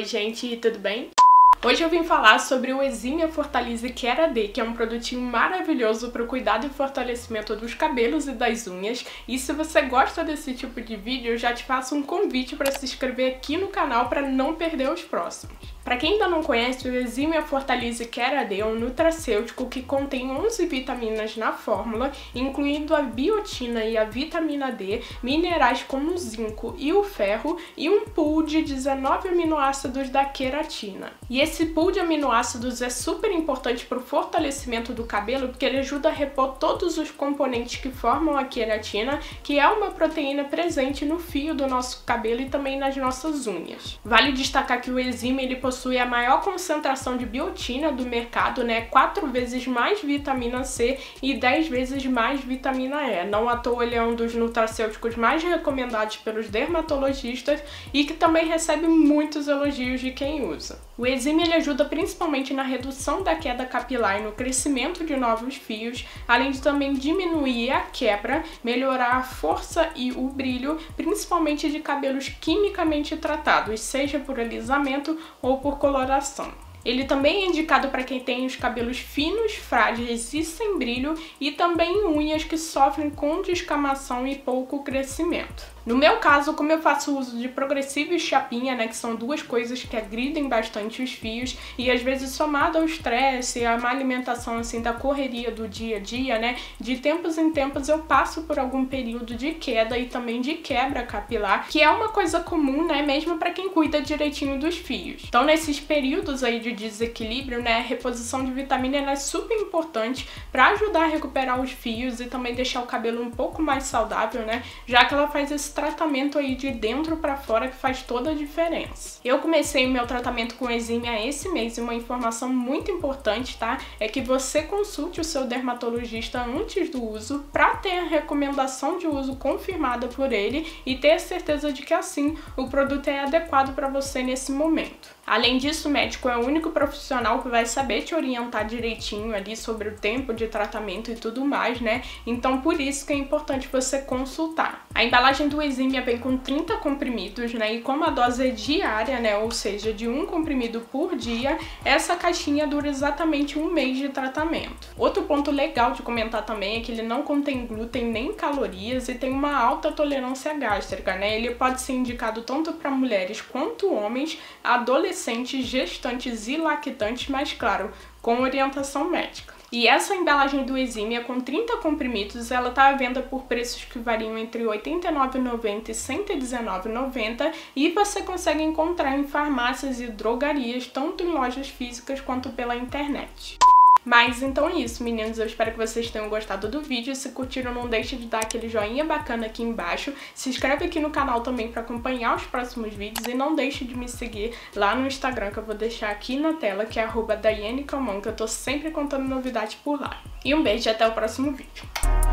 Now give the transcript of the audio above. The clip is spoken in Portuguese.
gente, tudo bem? Hoje eu vim falar sobre o Exímia Fortalise Keraday, que é um produtinho maravilhoso para o cuidado e fortalecimento dos cabelos e das unhas. E se você gosta desse tipo de vídeo, eu já te faço um convite para se inscrever aqui no canal para não perder os próximos. Para quem ainda não conhece, o Exímia Fortalise Keraday é um nutracêutico que contém 11 vitaminas na fórmula, incluindo a biotina e a vitamina D, minerais como o zinco e o ferro e um pool de 19 aminoácidos da queratina. E esse pool de aminoácidos é super importante para o fortalecimento do cabelo porque ele ajuda a repor todos os componentes que formam a queratina, que é uma proteína presente no fio do nosso cabelo e também nas nossas unhas. Vale destacar que o Exímia ele possui a maior concentração de biotina do mercado, 4 vezes mais vitamina C e 10 vezes mais vitamina E. Não à toa ele é um dos nutracêuticos mais recomendados pelos dermatologistas e que também recebe muitos elogios de quem usa. O Exímia ele ajuda principalmente na redução da queda capilar e no crescimento de novos fios, além de também diminuir a quebra, melhorar a força e o brilho, principalmente de cabelos quimicamente tratados, seja por alisamento ou por coloração. Ele também é indicado para quem tem os cabelos finos, frágeis e sem brilho e também unhas que sofrem com descamação e pouco crescimento. No meu caso, como eu faço uso de progressivo e chapinha, que são duas coisas que agridem bastante os fios e às vezes somado ao estresse, a má alimentação assim da correria do dia a dia, de tempos em tempos eu passo por algum período de queda e também de quebra capilar, que é uma coisa comum, mesmo para quem cuida direitinho dos fios. Então nesses períodos aí de desequilíbrio, a reposição de vitamina ela é super importante para ajudar a recuperar os fios e também deixar o cabelo um pouco mais saudável, já que ela faz esse tratamento aí de dentro para fora que faz toda a diferença. Eu comecei o meu tratamento com Exímia esse mês e uma informação muito importante, é que você consulte o seu dermatologista antes do uso para ter a recomendação de uso confirmada por ele e ter certeza de que assim o produto é adequado para você nesse momento. Além disso, o médico é o único profissional que vai saber te orientar direitinho ali sobre o tempo de tratamento e tudo mais, Então, por isso que é importante você consultar. A embalagem do Exímia vem com 30 comprimidos, E como a dose é diária, Ou seja, de um comprimido por dia, essa caixinha dura exatamente um mês de tratamento. Outro ponto legal de comentar também é que ele não contém glúten nem calorias e tem uma alta tolerância gástrica, Ele pode ser indicado tanto para mulheres quanto homens, adolescentes, gestantes e lactantes, mas claro, com orientação médica. E essa embalagem do Exímia com 30 comprimidos, ela tá à venda por preços que variam entre R$ 89,90 e R$ 119,90 e você consegue encontrar em farmácias e drogarias, tanto em lojas físicas quanto pela internet. Mas então é isso, meninos, eu espero que vocês tenham gostado do vídeo. Se curtiram, não deixe de dar aquele joinha bacana aqui embaixo. Se inscreve aqui no canal também para acompanhar os próximos vídeos e não deixe de me seguir lá no Instagram, que eu vou deixar aqui na tela, que é @DaianeCalmon, que eu tô sempre contando novidades por lá. E um beijo e até o próximo vídeo.